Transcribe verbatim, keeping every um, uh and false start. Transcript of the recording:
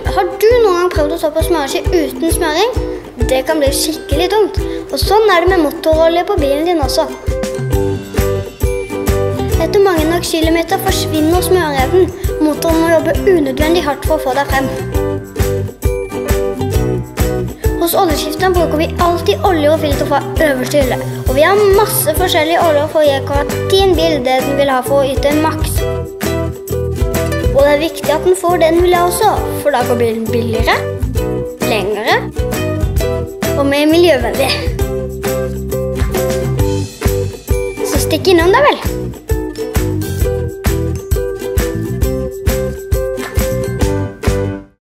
Har du noen gang prøvd å ta på smøreski uten smøring? Det kan bli skikkelig tungt. Og sånn er det med motorolje på bilen din også. Etter mange nok kilometer forsvinner smørevnen. Motoren må jobbe unødvendig hardt for å få deg frem. Hos oljeskifteren bruker vi alltid olje og filter fra øverste hylle. Og vi har masse forskjellige oljer for å gi akkurat din bil det den vil ha for å yte maks. Og det er viktig at den får det den vil ha også, for da går bilen billigere, lengre og mer miljøvennlig. Så stikk innom da vel!